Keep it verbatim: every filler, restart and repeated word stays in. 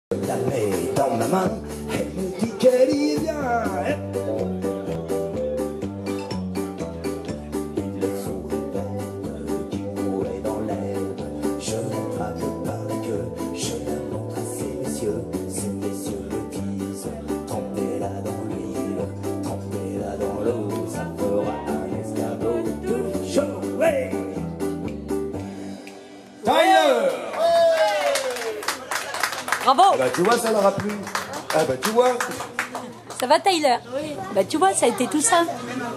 La mets dans ma main, elle me dit qu'elle y vient. Il le faut qui courait dans l'herbe. Je n'attrape pas que je la montre à ces messieurs. Ces messieurs le disent, trempez-la dans l'huile, trempez-la dans l'eau, ça fera un escabeau de chaud. Ouais. Tyler! Bravo. Ah bah tu vois, ça leur a plu. Ah bah tu vois. Ça va Tyler? Oui. Bah tu vois, ça a été tout simple.